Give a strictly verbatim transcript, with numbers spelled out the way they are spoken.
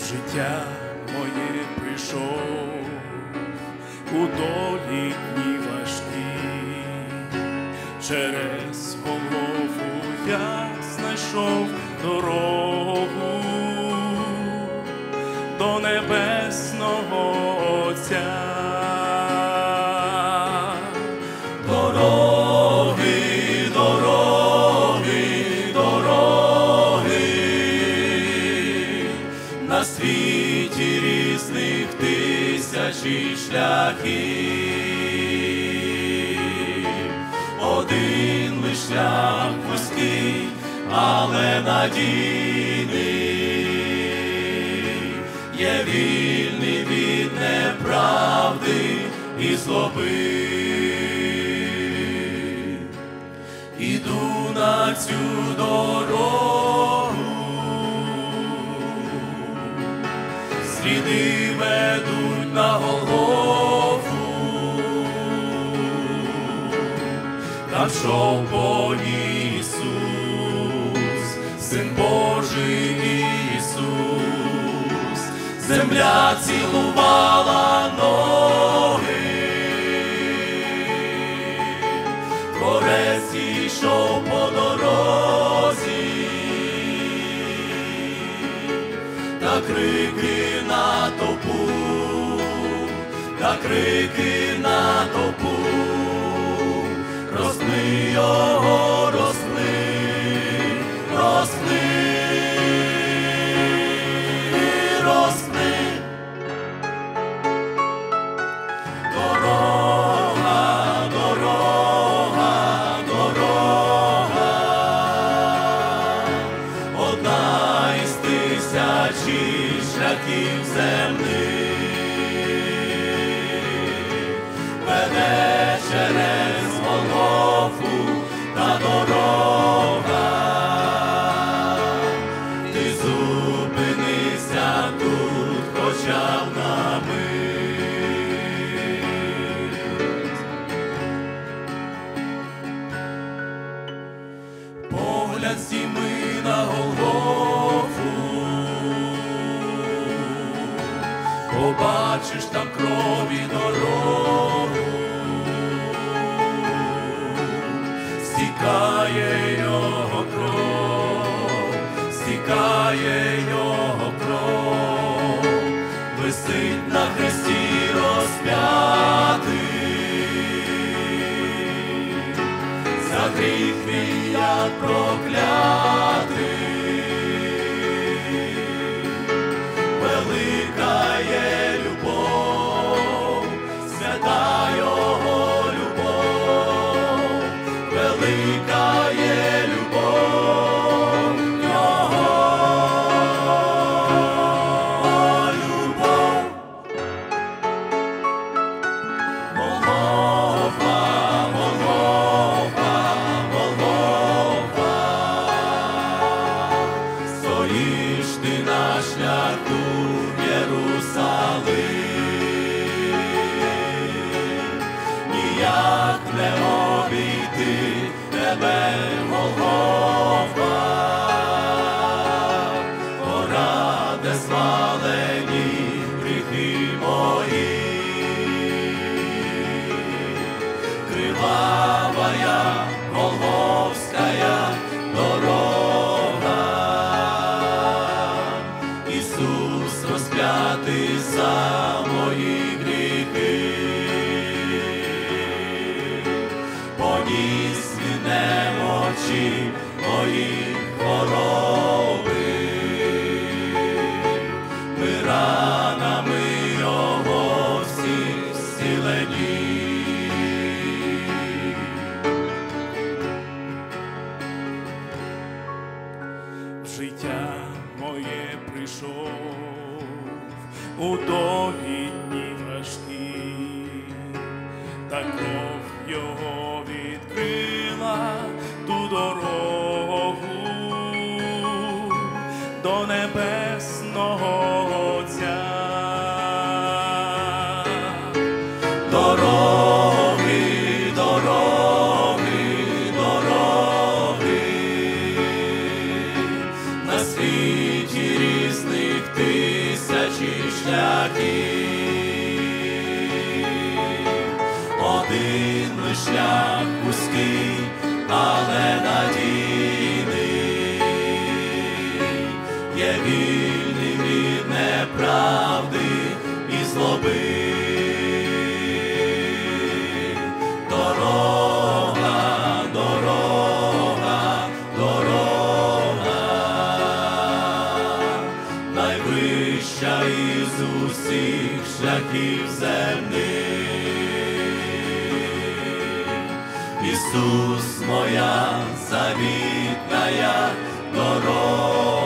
життя моє прийшов у долі дні важкі, через Голгофу я знайшов дорогу до небесного Отця. Дороги, дороги, дороги, на світі різних тисячі шляхів, один лиш шлях вузький, але надійний, є вільний від неправди і злоби. Іду на цю дорогу, сліди ведуть на Голгофу, там йшов по ній Ісус, Син Божий Ісус, земля цілувала ноги, Творець йшов по дорозі, та крики натовпу, та крики натовпу, розпни його, розпни, розпни, розпни. Дорога, дорога, дорога, одна із тисячі шляхів земних, веде через Голгофу та дорога. Ти зупинися тут хоча б на мить. Погляд зійми на Голгофу, побачиш там крові дорогу, стікає його кров, стікає його кров, висить на хресті розп'ятий, за гріх твій як проклятий. Велика є любов, свята його любов, велика є любов, його любов. Голгофа, Голгофа, Голгофа, стоїш ти на шляху в Єрусалим, ніяк не обійти тебе, Голгофа, гора, де звалені гріхи мої, кривавая голгофськая дорога, Ісус розп'ятий за мої гріхи, поніс він немочі мої хвороби, ми ранами його всі зцілені. В життя моє прийшов у довгі дні важкі, та кров його відкрила ту дорогу до небесного Отця. Дороги, дороги, дороги, на світі різних тисяч злоби. Дорога, дорога, дорога, найвища із усіх шляхів земних. Ісус, моя завітная дорога.